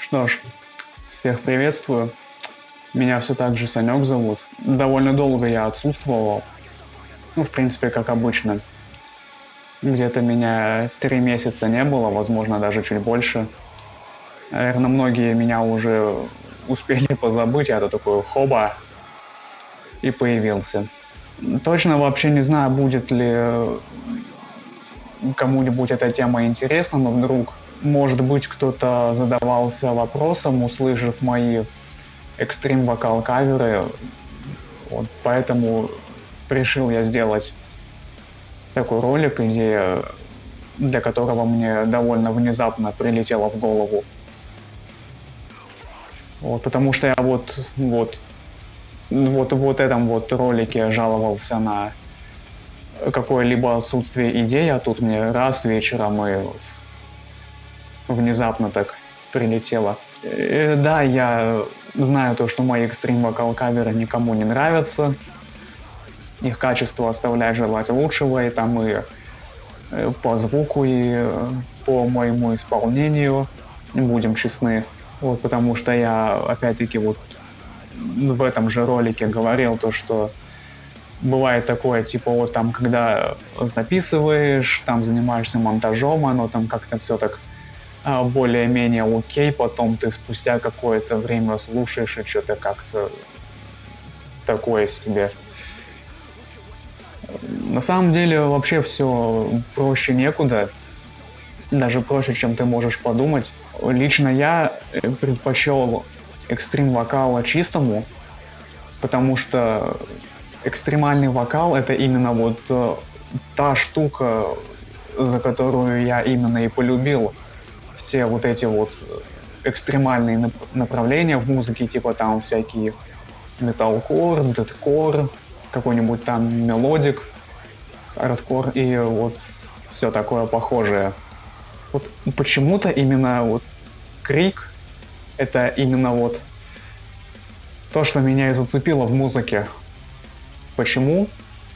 Что ж, всех приветствую. Меня все так же Санек зовут. Довольно долго я отсутствовал. Ну, в принципе, как обычно. Где-то меня 3 месяца не было, возможно, даже чуть больше. Наверное, многие меня уже успели позабыть. Я-то такой хоба и появился. Точно вообще не знаю, будет ли кому-нибудь эта тема интересна, но вдруг, может быть, кто-то задавался вопросом, услышав мои экстрим-вокал каверы. Вот поэтому решил я сделать такой ролик, идея для которого мне довольно внезапно прилетела в голову. Вот, потому что я вот в этом вот ролике жаловался на какое-либо отсутствие идей, а тут мне раз вечером и вот внезапно так прилетело. Да, я знаю то, что мои экстрим-вокал каверы никому не нравятся. Их качество оставляет желать лучшего, и там и по звуку, и по моему исполнению, будем честны. Вот, потому что я, опять-таки, вот в этом же ролике говорил то, что бывает такое, типа, вот там, когда записываешь, там занимаешься монтажом, оно там как-то все так более-менее окей, потом ты спустя какое-то время слушаешь, и что-то как-то такое себе. На самом деле вообще все проще некуда, даже проще, чем ты можешь подумать. Лично я предпочел экстрим-вокала чистому, потому что экстремальный вокал — это именно вот та штука, за которую я именно и полюбил все вот эти вот экстремальные направления в музыке, типа там всякие металкор, дэткор, какой-нибудь там мелодик, хардкор и вот все такое похожее. Вот почему-то именно вот крик — это именно вот то, что меня и зацепило в музыке. Почему?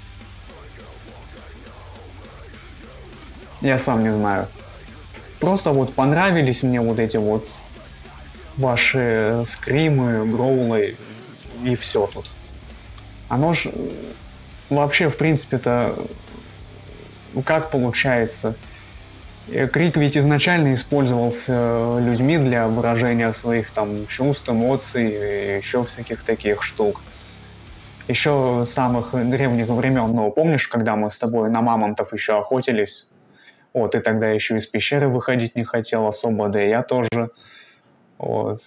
Я сам не знаю. Просто вот понравились мне вот эти вот ваши скримы, гроулы и все тут. Оно ж вообще, в принципе-то, как получается? Крик ведь изначально использовался людьми для выражения своих там чувств, эмоций и еще всяких таких штук. Еще с самых древних времен, ну, помнишь, когда мы с тобой на мамонтов еще охотились? Вот, и тогда еще из пещеры выходить не хотел особо, да и я тоже. Вот.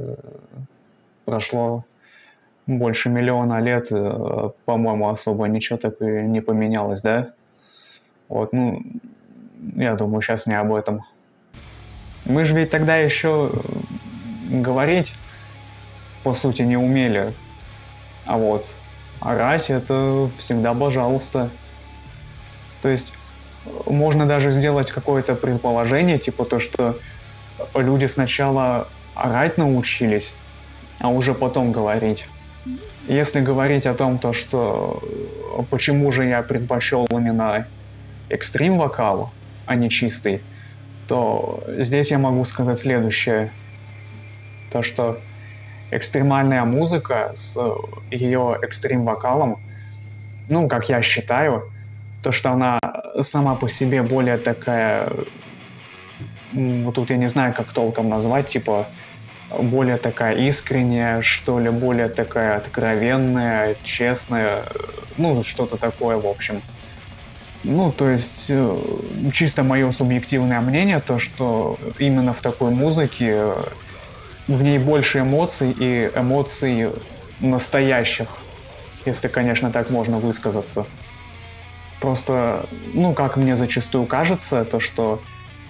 Прошло больше миллиона лет, по-моему, особо ничего так и не поменялось, да? Вот, ну, я думаю, сейчас не об этом. Мы же ведь тогда еще говорить, по сути, не умели. А вот орать — это всегда пожалуйста. То есть можно даже сделать какое-то предположение, типа то, что люди сначала орать научились, а уже потом говорить. Если говорить о том, то, что почему же я предпочел именно экстрим-вокал, а не чистый, то здесь я могу сказать следующее. То, что экстремальная музыка с ее экстрим-вокалом, ну, как я считаю, то, что она сама по себе более такая, вот тут я не знаю, как толком назвать, типа, более такая искренняя, что ли, более такая откровенная, честная, ну, что-то такое, в общем. Ну, то есть, чисто мое субъективное мнение, то, что именно в такой музыке в ней больше эмоций и эмоций настоящих, если, конечно, так можно высказаться. Просто, ну, как мне зачастую кажется, то, что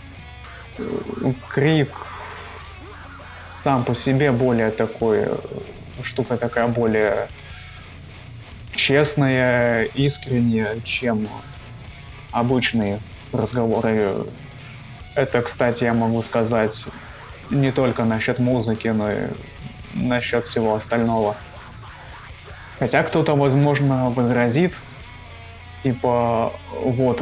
крик сам по себе более такой, штука такая более честная, искренняя, чем обычные разговоры. Это, кстати, я могу сказать не только насчет музыки, но и насчет всего остального. Хотя кто-то, возможно, возразит, типа, вот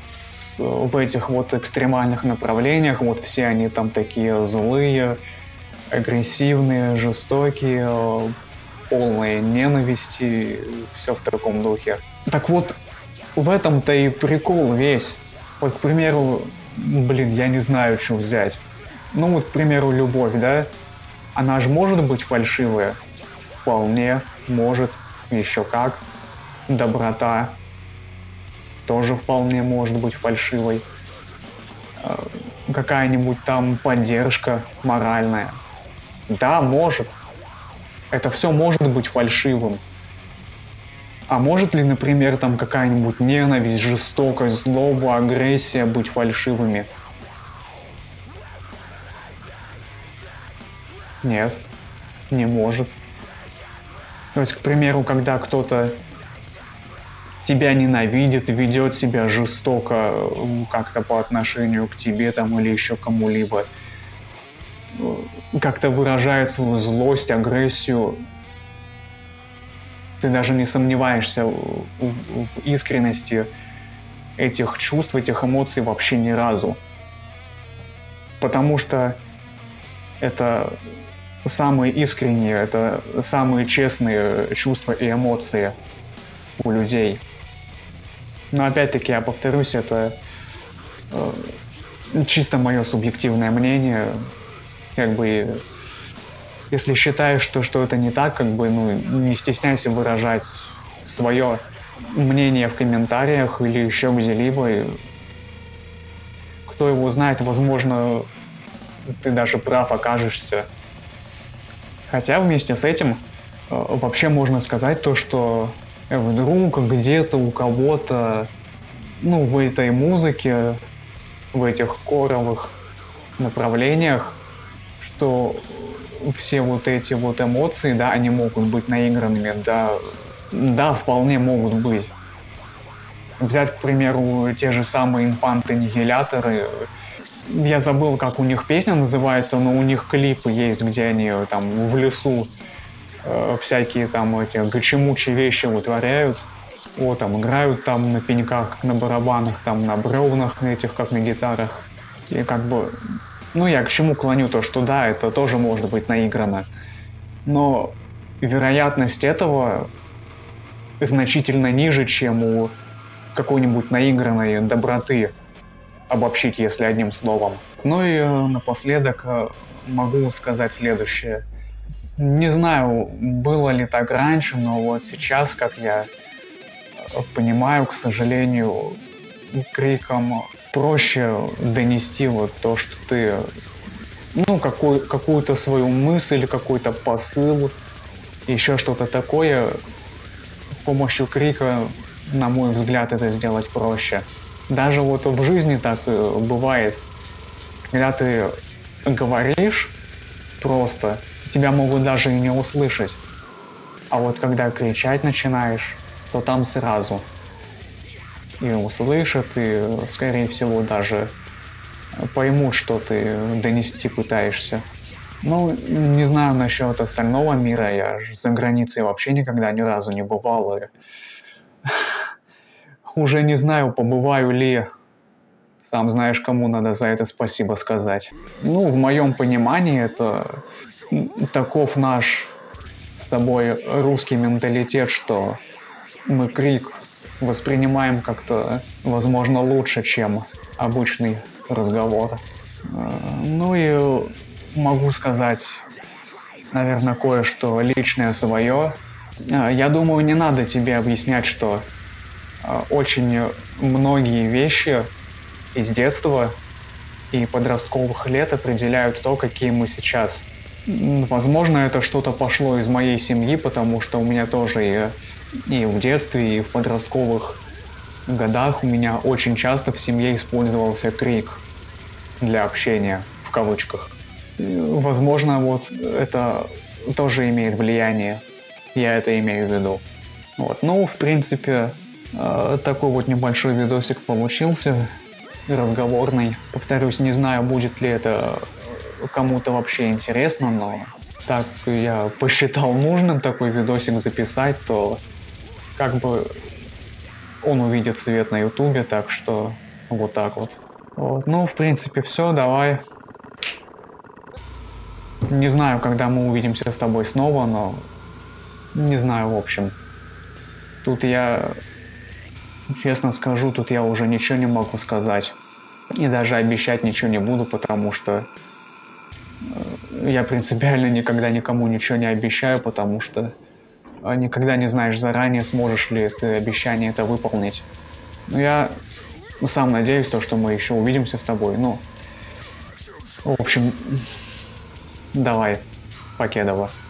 в этих вот экстремальных направлениях, вот все они там такие злые, агрессивные, жестокие, полные ненависти, все в таком духе. Так вот, в этом-то и прикол весь. Вот, к примеру, блин, я не знаю, что взять. Ну вот, к примеру, любовь, да? Она же может быть фальшивая? Вполне может, еще как. Доброта тоже вполне может быть фальшивой. Какая-нибудь там поддержка моральная. Да, может. Это все может быть фальшивым. А может ли, например, там какая-нибудь ненависть, жестокость, злоба, агрессия быть фальшивыми? Нет, не может. То есть, к примеру, когда кто-то тебя ненавидит, ведет себя жестоко как-то по отношению к тебе там или еще кому-либо, как-то выражает свою злость, агрессию, ты даже не сомневаешься в искренности этих чувств, этих эмоций вообще ни разу. Потому что это самые искренние, это самые честные чувства и эмоции у людей. Но опять-таки, я повторюсь, это чисто мое субъективное мнение. Как бы, если считаешь, что это не так, как бы, ну, не стесняйся выражать свое мнение в комментариях или еще где-либо. Кто его знает, возможно, ты даже прав окажешься. Хотя вместе с этим вообще можно сказать то, что вдруг где-то у кого-то, ну, в этой музыке, в этих коровых направлениях, что все вот эти вот эмоции, да, они могут быть наигранными, да, вполне могут быть. Взять, к примеру, те же самые инфанты-аннигиляторы. Я забыл, как у них песня называется, но у них клипы есть, где они там в лесу всякие там эти гачемучие вещи вытворяют. Вот, там играют там на пеньках, как на барабанах, там на бревнах этих, как на гитарах. И как бы, ну, я к чему клоню, то что да, это тоже может быть наиграно. Но вероятность этого значительно ниже, чем у какой-нибудь наигранной доброты, обобщить, если одним словом. Ну и напоследок могу сказать следующее. Не знаю, было ли так раньше, но вот сейчас, как я понимаю, к сожалению, криком проще донести вот то, что ты, ну, какую-то свою мысль, какой-то посыл, еще что-то такое. С помощью крика, на мой взгляд, это сделать проще. Даже вот в жизни так бывает, когда ты говоришь просто, тебя могут даже и не услышать. А вот когда кричать начинаешь, то там сразу и услышат, и, скорее всего, даже поймут, что ты донести пытаешься. Ну, не знаю насчет остального мира, я же за границей вообще никогда ни разу не бывал, и уже не знаю, побываю ли. Сам знаешь, кому надо за это спасибо сказать. Ну, в моем понимании, это таков наш с тобой русский менталитет, что мы крик воспринимаем как-то, возможно, лучше, чем обычный разговор. Ну и могу сказать, наверное, кое-что личное свое. Я думаю, не надо тебе объяснять, что очень многие вещи из детства и подростковых лет определяют то, какие мы сейчас. Возможно, это что-то пошло из моей семьи, потому что у меня тоже и в детстве, и в подростковых годах у меня очень часто в семье использовался крик для общения, в кавычках. Возможно, вот это тоже имеет влияние. Я это имею в виду. Вот. Ну, в принципе, такой вот небольшой видосик получился, разговорный. Повторюсь, не знаю, будет ли это кому-то вообще интересно, но так я посчитал нужным такой видосик записать, то как бы он увидит свет на ютубе, так что вот так вот. Вот. Ну, в принципе, все, давай. Не знаю, когда мы увидимся с тобой снова, но... Не знаю, в общем. Тут я... Честно скажу, тут я уже ничего не могу сказать. И даже обещать ничего не буду, потому что... Я принципиально никогда никому ничего не обещаю, потому что... Никогда не знаешь заранее, сможешь ли ты обещание это выполнить. Но я сам надеюсь, что мы еще увидимся с тобой. Ну, в общем, давай, покедова.